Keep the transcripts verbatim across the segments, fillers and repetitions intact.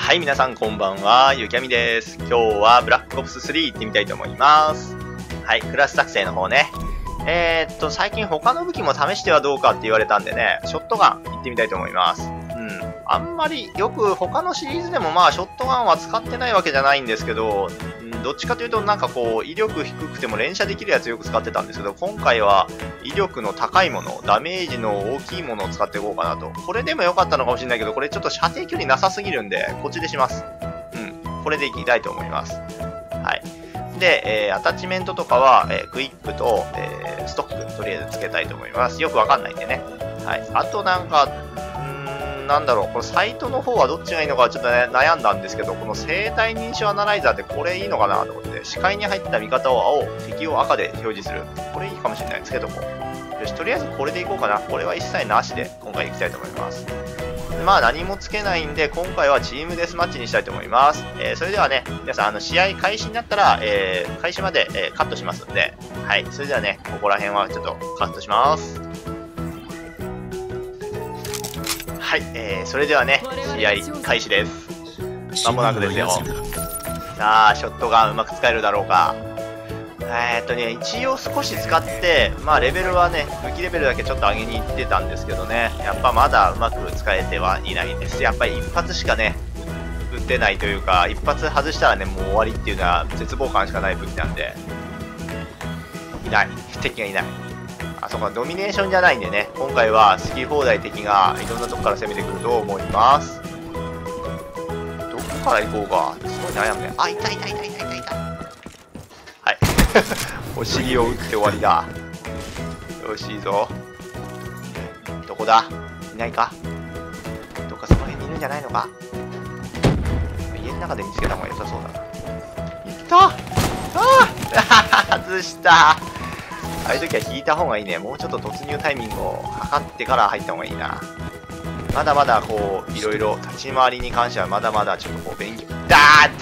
はい、皆さんこんばんは、ゆきあみです。今日はブラックオプススリー行ってみたいと思います。はい、クラス作成の方ね。えー、っと、最近他の武器も試してはどうかって言われたんでね、ショットガン行ってみたいと思います。うん。あんまりよく他のシリーズでもまあショットガンは使ってないわけじゃないんですけど、うん、どっちかというとなんかこう、威力低くても連射できるやつよく使ってたんですけど、今回は威力の高いもの、ダメージの大きいものを使っていこうかなと。これでも良かったのかもしれないけど、これちょっと射程距離なさすぎるんで、こっちでします。うん。これでいきたいと思います。はい。で、えー、アタッチメントとかは、えー、クイックと、えー、ストック、とりあえずつけたいと思います。よくわかんないんでね。はい。あとなんか、うーん、なんだろう、このサイトの方はどっちがいいのかちょっと、ね、悩んだんですけど、この生体認証アナライザーってこれいいのかなと思って、視界に入った味方を青、敵を赤で表示する。これいいかもしれない。つけとこう。よし、とりあえずこれでいこうかな。これは一切なしで、今回行きたいと思います。まあ何もつけないんで、今回はチームデスマッチにしたいと思います。えー、それではね、皆さん、あの、試合開始になったら、えー、開始まで、えー、カットしますんで、はい。それではね、ここら辺はちょっとカットします。はい。えー、それではね、試合開始です。まもなくですよ。さあ、ショットガンうまく使えるだろうか。えーっとね、一応少し使って、まあレベルはね、武器レベルだけちょっと上げに行ってたんですけどね、やっぱまだうまく使えてはいないです。やっぱり一発しかね、撃てないというか、一発外したらね、もう終わりっていうのは絶望感しかない武器なんで、いない。敵がいない。あそこはドミネーションじゃないんでね、今回は好き放題敵がいろんなとこから攻めてくると思います。どこから行こうか。すごい悩むね。あ、いたいたいたいたいたいた。はい。お尻を打って終わりだ。よし、いいぞ。どこだ？いないか？どっかその辺にいるんじゃないのか？家の中で見つけた方が良さそうだな。いったああ外したああいう時は引いた方がいいね。もうちょっと突入タイミングを測ってから入った方がいいな。まだまだこう、いろいろ立ち回りに関してはまだまだちょっとこう勉強。だ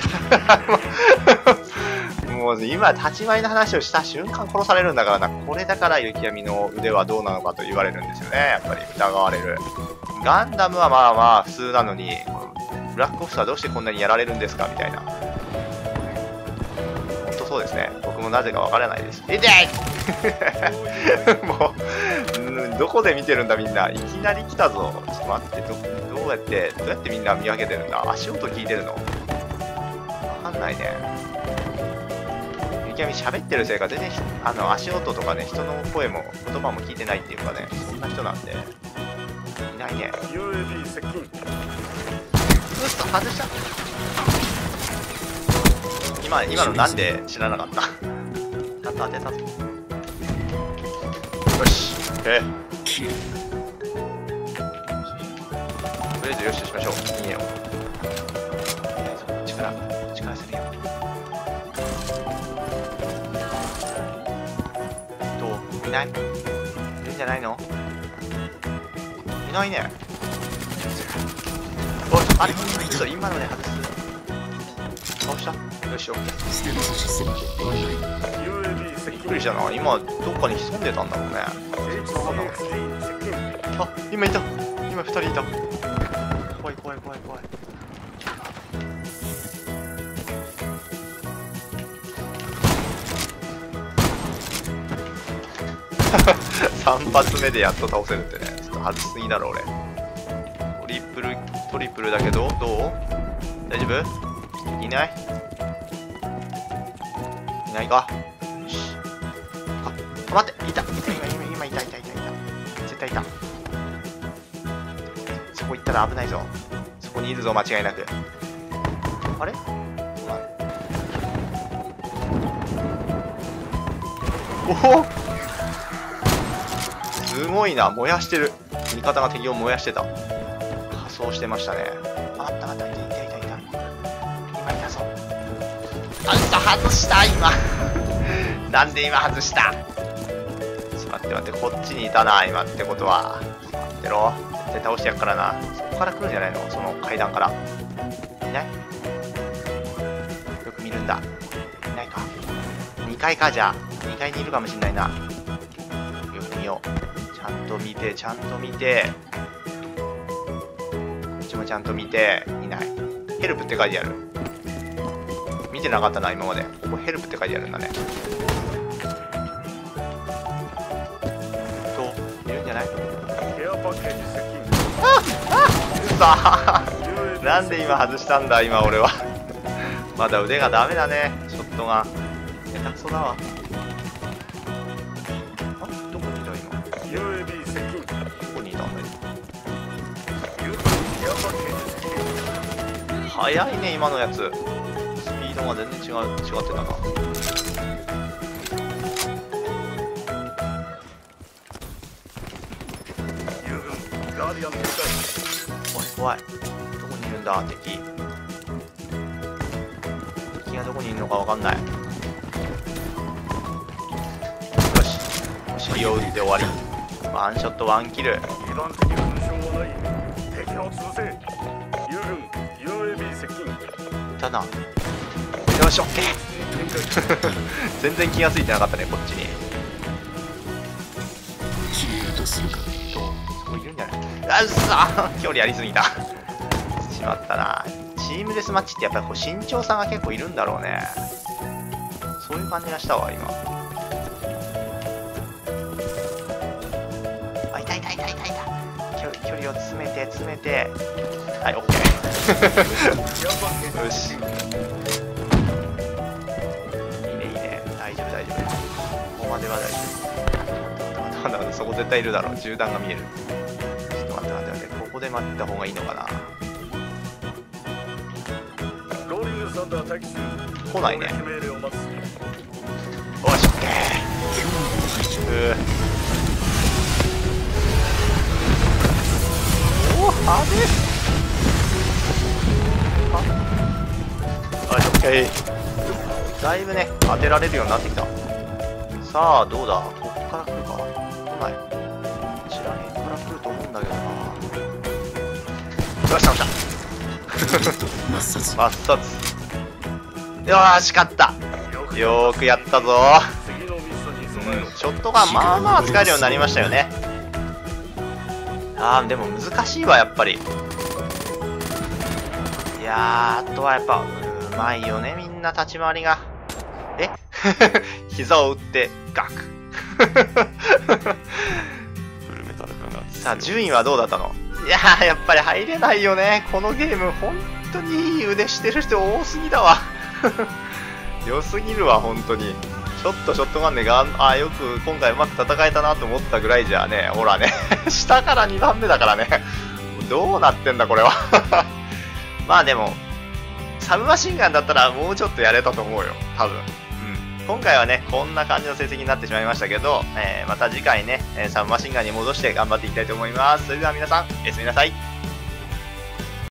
ーもう今、立ち回りの話をした瞬間殺されるんだからな。これだから雪闇の腕はどうなのかと言われるんですよね。やっぱり疑われる。ガンダムはまあまあ普通なのに、ブラックオプスはどうしてこんなにやられるんですかみたいな。ほんとそうですね。僕もなぜかわからないです。痛いもう、どこで見てるんだみんな。いきなり来たぞ。ちょっと待って、ど、どうやって、どうやってみんな見分けてるんだ。足音聞いてるのわかんないね。雪闇喋ってるせいか全然あの足音とかね、人の声も言葉も聞いてないっていうかね、そんな人なんでいないね。うっと外した。今今のなんで知らなかったちゃんと当てたぞ。よし、えとりあえずよしとしましょう。いいよ。力力せるよ。いない？いるんじゃないの？いないね。おい、あれ嘘、今ので外す。倒した？よし、オッケー。びっくりしたな。今、どっかに潜んでたんだろうね。あ、今いた。今二人いた。怖い怖い怖い怖い。さん発目でやっと倒せるってね、ちょっと外しすぎだろ俺。トリプルトリプルだけどどう？大丈夫？いない？いないか？よし。あ、待って、いた。今今今いたいたいたいた。絶対いた。そこ行ったら危ないぞ。そこにいるぞ間違いなく。あれ？おお。すごいな、燃やしてる。味方が敵を燃やしてた。仮装してましたね。あったあった、いたいたいたいた。今いたぞ。あんた外した今なんで今外した。ちょっと待って待って、こっちにいたな今ってことは。待ってろ、絶対倒してやっからな。そこから来るんじゃないの、その階段から。いない？よく見るんだ。いないか。にかいか。じゃあにかいにいるかもしんないな。よく見よう。ちゃんと見て、ちゃんと見て。こっちもちゃんと見て。いない。いヘルプって書いてある。見てなかったな、今まで。ここヘルプって書いてあるんだね。と、いるんじゃない？ああさあなんで今外したんだ、今俺は。まだ腕がダメだね、ショットが。下手くそだわ。あ、どこにいた今。どこにいたんだ今。速いね、今のやつ。スピードが全然違う、違ってたな。おい、怖い。どこにいるんだ、敵。敵がどこにいるのかわかんない。よし。お尻を打って終わり。ワンショット、ワンキル。ただ、よし、オッケー全然気がついてなかったね、こっちに。そこいるんじゃない？あっさ距離ありすぎた。しまったな。チームデスマッチってやっぱりこう身長差が結構いるんだろうね。そういう感じがしたわ、今。あ、いたいたいたいたいた。距離、距離を詰めて、詰めて。はい、オッケー。よし。いいね、いいね。大丈夫、大丈夫。ここまでは大丈夫。まだまだそこ絶対いるだろう。銃弾が見える。ちょっと待って待って待って。ここで待った方がいいのかな。来ないね。よし、オッケー。うー。おー、派手。よし、オッケー。だいぶね、当てられるようになってきた。さあ、どうだ。ここから来るか。来ない。こちら辺から来ると思うんだけどな。よし、倒した。抹殺。抹殺。よーし、勝った。よーくやったぞー。うん、ショットがまあまあ使えるようになりましたよね。あー、でも難しいわ、やっぱり。いやー、あとはやっぱ、うまいよね、みんな立ち回りが。え膝を打って、ガク。さあ、順位はどうだったの？いやー、やっぱり入れないよね。このゲーム、本当にいい腕してる人多すぎだわ。良すぎるわ、本当に。ちょっとショットガンでがん、あ、よく今回うまく戦えたなと思ったぐらいじゃね、ほらね、下からにばんめだからね。どうなってんだ、これは。まあでも、サブマシンガンだったらもうちょっとやれたと思うよ、多分。うん。今回はね、こんな感じの成績になってしまいましたけど、えー、また次回ね、サブマシンガンに戻して頑張っていきたいと思います。それでは皆さん、おやすみなさい。